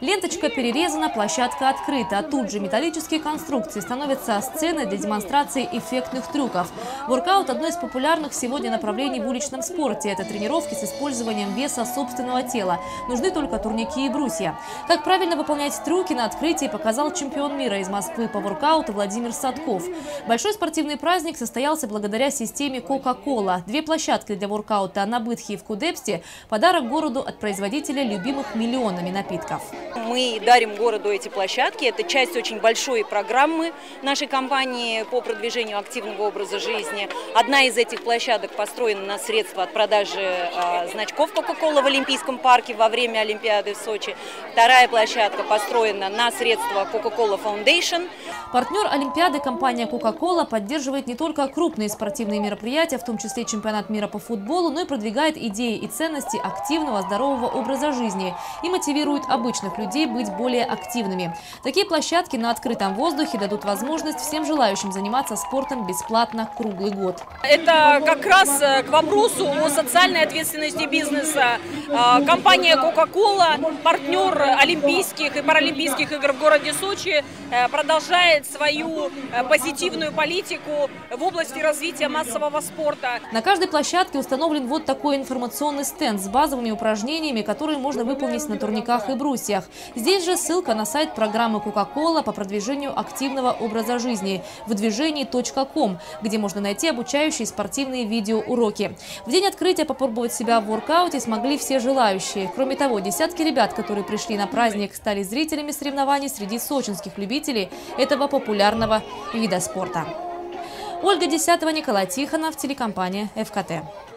Ленточка перерезана, площадка открыта. А тут же металлические конструкции становятся сценой для демонстрации эффектных трюков. Воркаут – одно из популярных сегодня направлений в уличном спорте. Это тренировки с использованием веса собственного тела. Нужны только турники и брусья. Как правильно выполнять трюки на открытии показал чемпион мира из Москвы по воркауту Владимир Садков. Большой спортивный праздник состоялся благодаря системе Coca-Cola. 2 площадки для воркаута на Бытхе и в Кудепсте – подарок городу от производителя любимых миллионами напитков. Мы дарим городу эти площадки. Это часть очень большой программы нашей компании по продвижению активного образа жизни. Одна из этих площадок построена на средства от продажи значков Coca-Cola в Олимпийском парке во время Олимпиады в Сочи. Вторая площадка построена на средства Coca-Cola Foundation. Партнер Олимпиады компания Coca-Cola поддерживает не только крупные спортивные мероприятия, в том числе чемпионат мира по футболу, но и продвигает идеи и ценности активного, здорового образа жизни и мотивирует обычных людей быть более активными. Такие площадки на открытом воздухе дадут возможность всем желающим заниматься спортом бесплатно круглый год. Это как раз к вопросу о социальной ответственности бизнеса. Компания Coca-Cola, партнер Олимпийских и Паралимпийских игр в городе Сочи, продолжает свою позитивную политику в области развития массового спорта. На каждой площадке установлен вот такой информационный стенд с базовыми упражнениями, которые можно выполнить на турниках и брусьях. Здесь же ссылка на сайт программы Coca-Cola по продвижению активного образа жизни вдвижении.com, где можно найти обучающие спортивные видеоуроки. В день открытия попробовать себя в воркауте смогли все желающие. Кроме того, десятки ребят, которые пришли на праздник, стали зрителями соревнований среди сочинских любителей этого популярного вида спорта. Ольга Десятова, Николай Тихонов, телекомпания ФКТ.